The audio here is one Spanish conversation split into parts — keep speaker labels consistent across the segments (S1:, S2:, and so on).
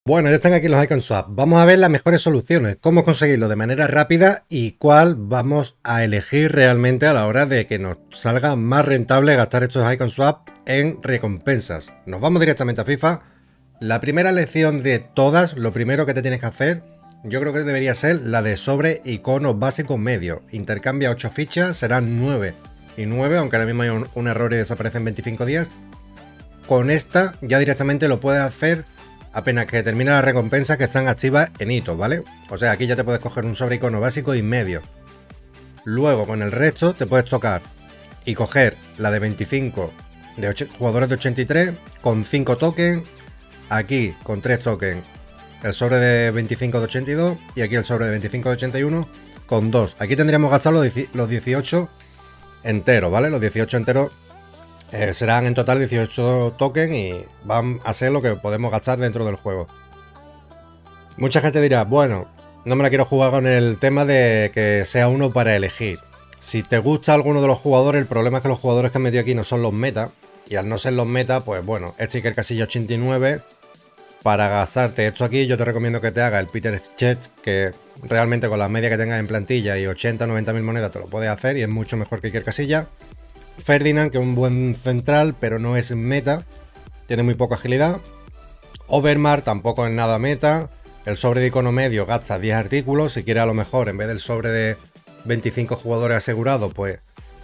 S1: Bueno, ya están aquí los Icon Swap. Vamos a ver las mejores soluciones, cómo conseguirlo de manera rápida y cuál vamos a elegir realmente a la hora de que nos salga más rentable gastar estos Icon Swap en recompensas. Nos vamos directamente a FIFA. La primera lección de todas, lo primero que te tienes que hacer, yo creo que debería ser la de sobre icono básico medio. Intercambia 8 fichas, serán 9 y 9, aunque ahora mismo hay un error y desaparece en 25 días. Con esta ya directamente lo puedes hacer apenas que termine las recompensas que están activas en hitos, ¿vale? O sea, aquí ya te puedes coger un sobre icono básico y medio. Luego con el resto te puedes tocar y coger la de 25 de jugadores de 83 con 5 tokens. Aquí con 3 tokens el sobre de 25 de 82 y aquí el sobre de 25 de 81 con 2. Aquí tendríamos gastado los 18 enteros, ¿vale? Los 18 enteros serán en total 18 tokens y van a ser lo que podemos gastar dentro del juego. Mucha gente dirá, bueno, no me la quiero jugar con el tema de que sea uno para elegir. Si te gusta alguno de los jugadores, el problema es que los jugadores que han metido aquí no son los meta. Y al no ser los meta, pues bueno, este que el casilla 89. Para gastarte esto aquí, yo te recomiendo que te haga el Peter Cech, que realmente con las medias que tengas en plantilla y 80 o 90 mil monedas te lo puedes hacer y es mucho mejor que Iker Casilla. Ferdinand, que es un buen central, pero no es meta, tiene muy poca agilidad. Overmars tampoco es nada meta. El sobre de icono medio gasta 10 artículos. Si quieres, a lo mejor, en vez del sobre de 25 jugadores asegurados, pues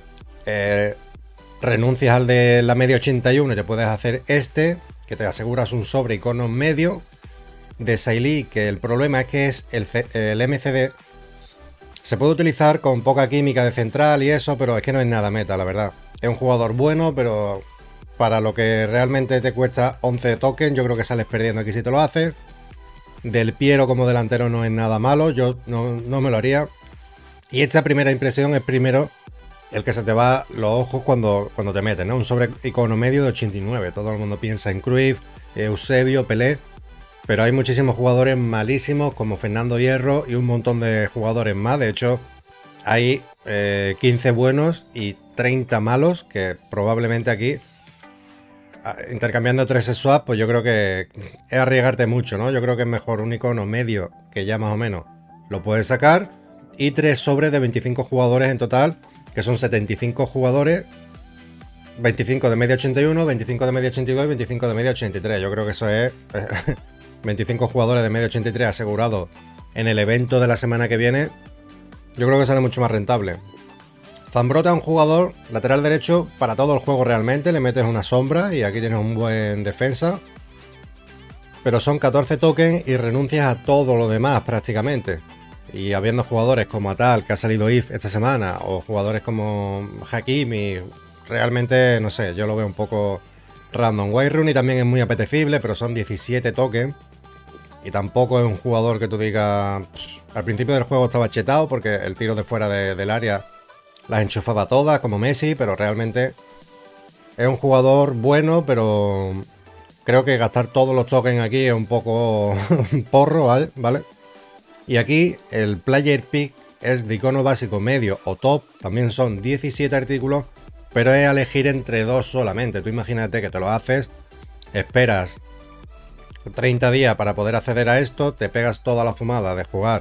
S1: renuncias al de la media 81 y te puedes hacer este, que te aseguras un sobre icono medio. De Sailly, que el problema es que es el MCD. Se puede utilizar con poca química de central y eso, pero es que no es nada meta, la verdad. Es un jugador bueno, pero para lo que realmente te cuesta 11 tokens, yo creo que sales perdiendo aquí si te lo haces. Del Piero como delantero no es nada malo, yo no me lo haría. Y esta primera impresión es primero el que se te va los ojos cuando te metes, ¿no? Un sobre icono medio de 89. Todo el mundo piensa en Cruyff, Eusebio, Pelé. Pero hay muchísimos jugadores malísimos como Fernando Hierro y un montón de jugadores más. De hecho, hay 15 buenos y 30 malos, que probablemente aquí, intercambiando 3 swaps, pues yo creo que es arriesgarte mucho, ¿no? Yo creo que es mejor un icono medio, que ya más o menos lo puedes sacar, y 3 sobres de 25 jugadores en total, que son 75 jugadores, 25 de media 81, 25 de media 82 y 25 de media 83. Yo creo que eso es 25 jugadores de media 83 asegurados en el evento de la semana que viene. Yo creo que sale mucho más rentable. Zambrotta es un jugador lateral derecho para todo el juego realmente. Le metes una sombra y aquí tienes un buen defensa. Pero son 14 tokens y renuncias a todo lo demás prácticamente. Y habiendo jugadores como Atal, que ha salido IF esta semana, o jugadores como Hakimi, realmente, no sé, yo lo veo un poco random. Wayne Rooney también es muy apetecible, pero son 17 tokens. Y tampoco es un jugador que tú digas... Al principio del juego estaba chetado porque el tiro de fuera del área las enchufaba todas, como Messi, pero realmente es un jugador bueno, pero creo que gastar todos los tokens aquí es un poco porro, ¿vale? Y aquí el player pick es de icono básico medio o top, también son 17 artículos, pero es elegir entre 2 solamente. Tú imagínate que te lo haces, esperas 30 días para poder acceder a esto, te pegas toda la fumada de jugar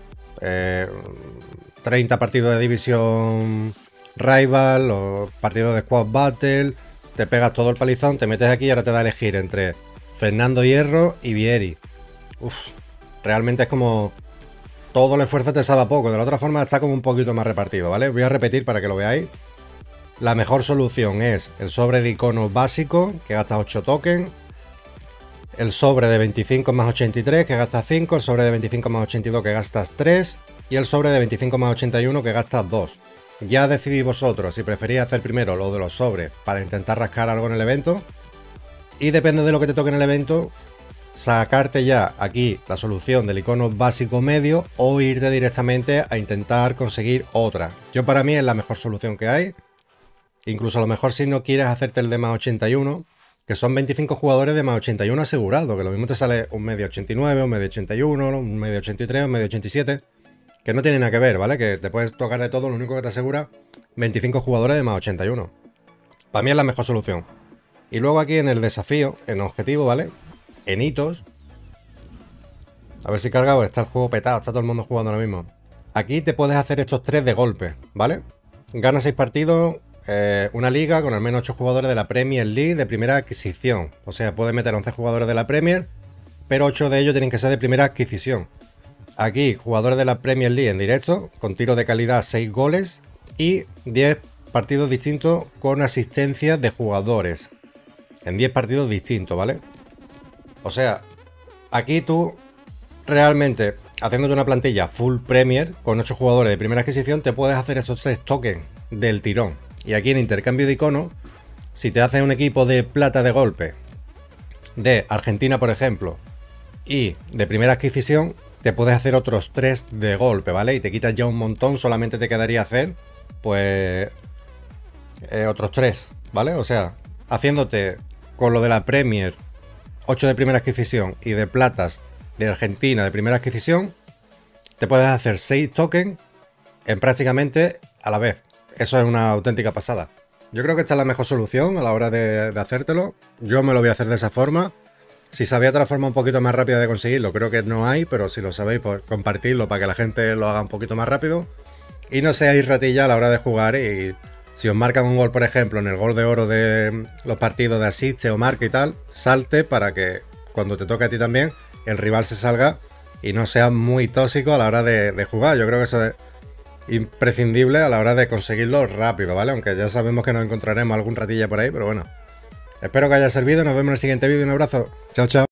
S1: 30 partidos de división rival o partidos de squad battle, te pegas todo el palizón, te metes aquí y ahora te da a elegir entre Fernando Hierro y Vieri. Realmente es como todo el esfuerzo te sabe a poco. De la otra forma está como un poquito más repartido, ¿vale? Voy a repetir para que lo veáis. La mejor solución es el sobre de icono básico, que gasta 8 tokens. El sobre de 25 más 83, que gastas 5. El sobre de 25 más 82, que gastas 3. Y el sobre de 25 más 81, que gastas 2. Ya decidís vosotros si preferís hacer primero lo de los sobres para intentar rascar algo en el evento. Y depende de lo que te toque en el evento, sacarte ya aquí la solución del icono básico medio o irte directamente a intentar conseguir otra. Yo para mí es la mejor solución que hay. Incluso a lo mejor si no quieres hacerte el de más 81, que son 25 jugadores de más 81 asegurado, que lo mismo te sale un medio 89, un medio 81, un medio 83, un medio 87, que no tiene nada que ver, ¿vale? Que te puedes tocar de todo, lo único que te asegura 25 jugadores de más 81. Para mí es la mejor solución. Y luego aquí en el desafío, en objetivo, ¿vale? En hitos, A ver si carga, pues está el juego petado, está todo el mundo jugando ahora mismo. Aquí te puedes hacer estos 3 de golpe, ¿vale? Gana 6 partidos, una liga con al menos 8 jugadores de la Premier League de primera adquisición. O sea, puedes meter 11 jugadores de la Premier, pero 8 de ellos tienen que ser de primera adquisición. Aquí, jugadores de la Premier League en directo, con tiro de calidad 6 goles y 10 partidos distintos con asistencias de jugadores. En 10 partidos distintos, ¿vale? O sea, aquí tú realmente, haciéndote una plantilla full Premier con 8 jugadores de primera adquisición, te puedes hacer estos 3 tokens del tirón. Y aquí en intercambio de iconos, si te haces un equipo de plata de golpe de Argentina, por ejemplo, y de primera adquisición, te puedes hacer otros 3 de golpe, ¿vale? Y te quitas ya un montón, solamente te quedaría hacer, pues, otros 3, ¿vale? O sea, haciéndote con lo de la Premier 8 de primera adquisición y de platas de Argentina de primera adquisición, te puedes hacer 6 tokens en prácticamente a la vez. Eso es una auténtica pasada. Yo creo que esta es la mejor solución a la hora de hacértelo. Yo me lo voy a hacer de esa forma. Si sabía otra forma un poquito más rápida de conseguirlo, creo que no hay, pero si lo sabéis, pues compartirlo para que la gente lo haga un poquito más rápido. Y no seáis ratilla a la hora de jugar. Y si os marcan un gol, por ejemplo, en el gol de oro de los partidos de asiste o marca y tal, salte para que cuando te toque a ti también, el rival se salga y no sea muy tóxico a la hora de jugar. Yo creo que eso es imprescindible a la hora de conseguirlo rápido, ¿vale? Aunque ya sabemos que nos encontraremos algún ratilla por ahí, pero bueno. Espero que haya servido, nos vemos en el siguiente vídeo, un abrazo. Chao, chao.